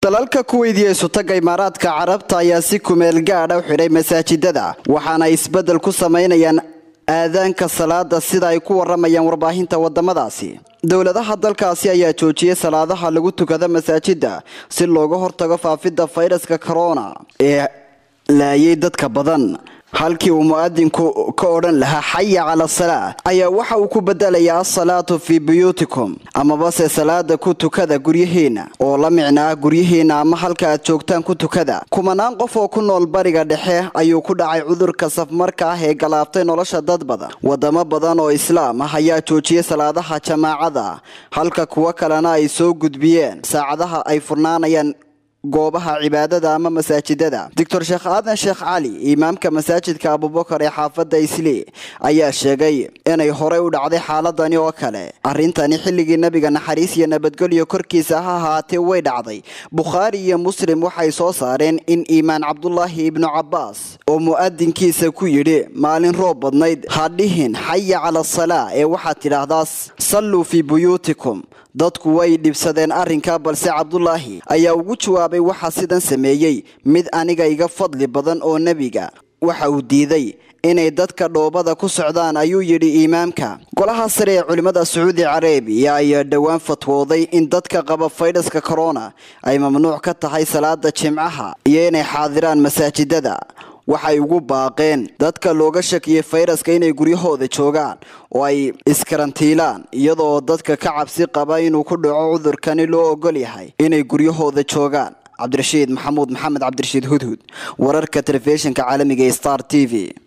dalalka Kuwait iyo Sultanka Imaaraadka Carabta ayaa si kumeel gaar ah u xiray masaajidada waxaana isbedel ku sameynayaan aadaanka salaada sida ay ku waramayaan warbaahinta wadamadaasi. dawladaha dalkaasi ayaa joojiyay salaadaha lagu tukado masaajida si looga hortago faafidda fayraska corona ee laayay dadka badan. halkii uu muadinku ka oran lahaa hayya cala salaa ayaa waxa uu ku bedelayaa salaatu fi buyutikum ama base salaada ku tukada guryaheena oo la micnaa guryaheena ama halka aad joogtaan ku tukada. kumanaan qof oo ku nool bariga dhexe ayuu ku dhacay cudurka safmarka ah ee galaaftay nolosha dad badan. wadamo badan oo islaam ah ayaa joojiyay salaadaha jamaacada halka kuwa kalena ay soo gudbiyeen saacadaha ay furnaanayaan goobaha cibaadada ama masaajidada. Dr. Sheekh Aadan Sheekh Cali imaamka masaajidka Abubakar ee xaafadda Isli ayaa sheegay inay hore u dhacday xaaladani oo kale. arintani xilligii nabiga naxariis iyo nabadgelyo korkiisa ahaatee way dhacday. Bukhari iyo Muslim waxay soo saareen in Iimaan Cabdullaahi ibn Cabbaas oo muadinkiisa ku yiri maalin roob badnayd hadhihin hayya cala salaa ee waxa tiraahdaa sallu fi buyutikum. dadku way dhibsadeen arrinka balse Cabdullaahi ayaa ugu jawaabay waxa sidan sameeyay mid aniga iga fadli badan oo nabiga waxa uu diiday inay dadka dhoobada ku socdaan ayuu yiri imaamka. golaha sare ee culimada Saudi Arabia ayaa dhawaan fatwooday in dadka qaba fayraska corona ay mamnuuc ka tahay salaada jimcaha iyo inay xaadiraan masaajidada. waxay ugu baaqeen dadka looga shakiyay fayraska inay guryahooda joogaan oo ay iskarantiilaan iyadoo dadka ka cabsi qaba inuu ku dhaco cudurkani loo ogol yahay inay guryahooda joogaan. Cabdirashiid Maxamuud Maxamed Cabdirashiid Hudhud wararka telefishinka caalamiga Star TV.